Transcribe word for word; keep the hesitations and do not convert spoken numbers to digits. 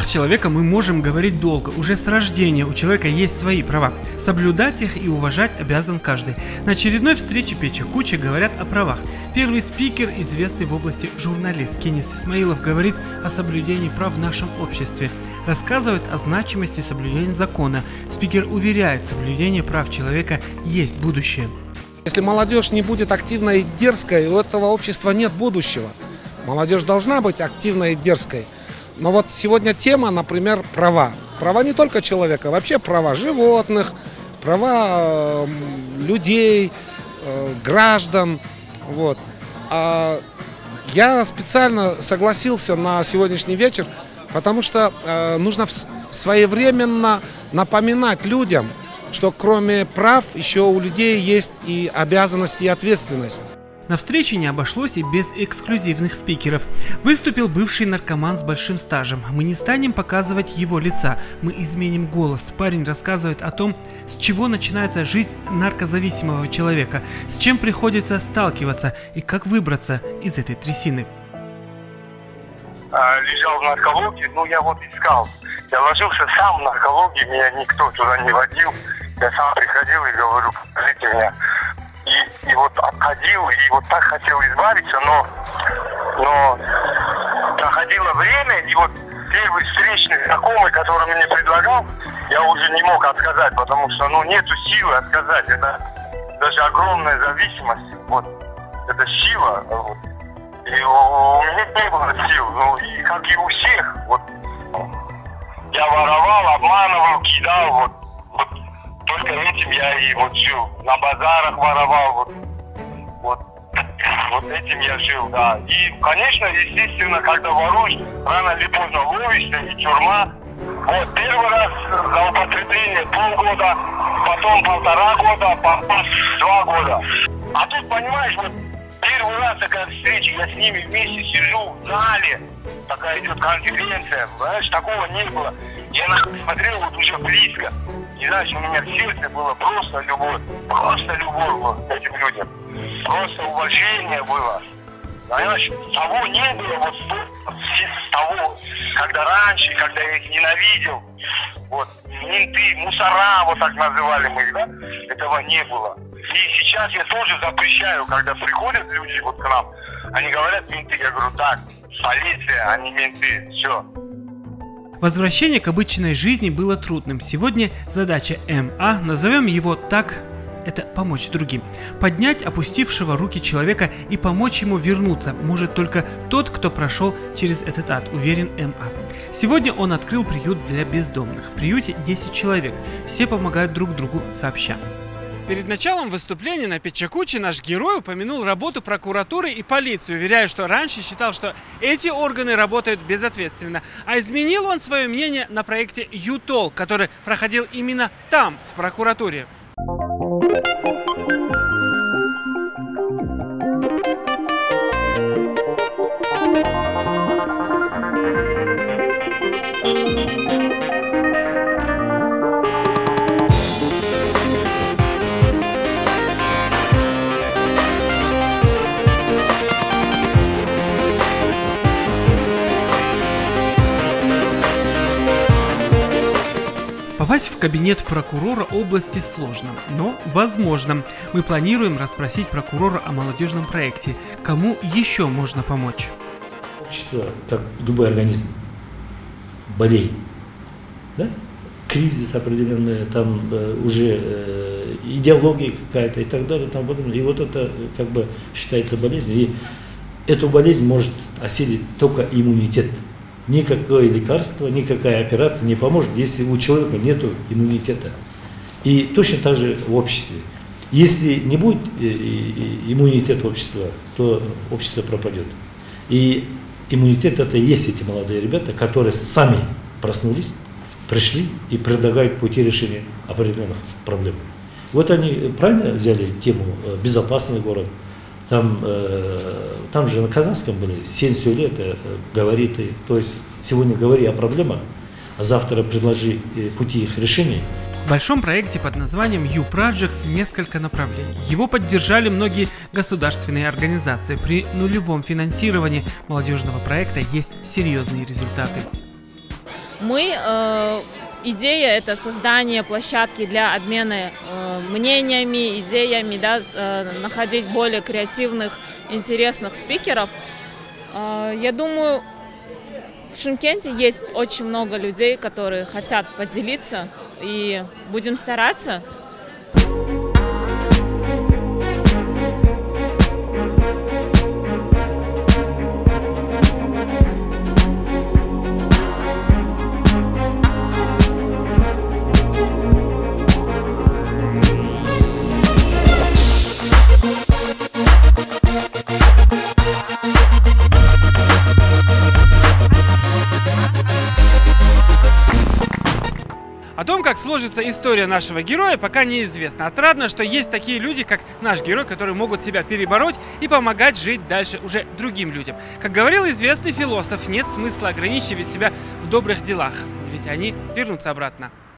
правах человека мы можем говорить долго. Уже с рождения у человека есть свои права. Соблюдать их и уважать обязан каждый. На очередной встрече Печа-Кучи говорят о правах. Первый спикер, известный в области журналист Кенис Исмаилов, говорит о соблюдении прав в нашем обществе. Рассказывает о значимости соблюдения закона. Спикер уверяет, соблюдение прав человека есть будущее. Если молодежь не будет активной и дерзкой, у этого общества нет будущего. Молодежь должна быть активной и дерзкой. Но вот сегодня тема, например, права. Права не только человека, вообще права животных, права э, людей, э, граждан. Вот. А я специально согласился на сегодняшний вечер, потому что э, нужно своевременно напоминать людям, что кроме прав еще у людей есть и обязанности, и ответственность. На встрече не обошлось и без эксклюзивных спикеров. Выступил бывший наркоман с большим стажем. Мы не станем показывать его лица, мы изменим голос. Парень рассказывает о том, с чего начинается жизнь наркозависимого человека, с чем приходится сталкиваться и как выбраться из этой трясины. Лежал в наркологии, ну я вот искал. Я ложился сам в наркологии, меня никто туда не водил. Я сам приходил и говорю, покажите меня. И, и вот отходил, и вот так хотел избавиться, но, но проходило время, и вот первый встречный знакомый, который мне предлагал, я уже не мог отказать, потому что, ну, нету силы отказать. Это даже огромная зависимость, вот, это сила, вот. И у, у меня не было сил, ну, и как и у всех, вот, я воровал, обманывал, кидал, вот, вот. Только этим я и вот жил. На базарах воровал, вот, вот, вот этим я жил, да. И, конечно, естественно, когда воруешь, рано или поздно ловишься, и тюрьма. Вот, первый раз за употребление полгода, потом полтора года, потом два года. А тут, понимаешь, вот первый раз такая встреча, я с ними вместе сижу в зале, такая идет конференция, знаешь, такого не было. Я смотрел вот уже близко. И знаешь, у меня в сердце было просто любовь, просто любовь была к этим людям, просто уважение было. Знаешь, того не было, вот с того, когда раньше, когда я их ненавидел, вот, менты, мусора, вот так называли мы их, да, этого не было. И сейчас я тоже запрещаю, когда приходят люди вот к нам, они говорят менты, я говорю, так, полиция, а не менты, все. Возвращение к обычной жизни было трудным. Сегодня задача эм а, назовем его так, это помочь другим. Поднять опустившего руки человека и помочь ему вернуться может только тот, кто прошел через этот ад, уверен эм а. Сегодня он открыл приют для бездомных. В приюте десять человек. Все помогают друг другу сообща. Перед началом выступления на Печа-Кучи наш герой упомянул работу прокуратуры и полиции, уверяя, что раньше считал, что эти органы работают безответственно. А изменил он свое мнение на проекте ЮТОЛ, который проходил именно там, в прокуратуре. Попасть в кабинет прокурора области сложно, но возможно. Мы планируем расспросить прокурора о молодежном проекте. Кому еще можно помочь? Общество, как любой организм, болеет. Да? Кризис определенный, там э, уже э, идеология какая-то и так далее. Там, и вот это как бы считается болезнью. И эту болезнь может осилить только иммунитет. Никакое лекарство, никакая операция не поможет, если у человека нет иммунитета. И точно так же в обществе. Если не будет иммунитета общества, то общество пропадет. И иммунитет — это и есть эти молодые ребята, которые сами проснулись, пришли и предлагают пути решения определенных проблем. Вот они правильно взяли тему «Безопасный город». Там, э, там же на казахском были семьдесят лет, э, говорит, то есть сегодня говори о проблемах, а завтра предложи э, пути их решения. В большом проекте под названием U-Project несколько направлений. Его поддержали многие государственные организации. При нулевом финансировании молодежного проекта есть серьезные результаты. Мы, э, идея это создание площадки для обмена э, мнениями, идеями, да, э, находить более креативных, интересных спикеров. Э, я думаю, в Шымкенте есть очень много людей, которые хотят поделиться, и будем стараться. О том, как сложится история нашего героя, пока неизвестно. Отрадно, что есть такие люди, как наш герой, которые могут себя перебороть и помогать жить дальше уже другим людям. Как говорил известный философ, нет смысла ограничивать себя в добрых делах, ведь они вернутся обратно.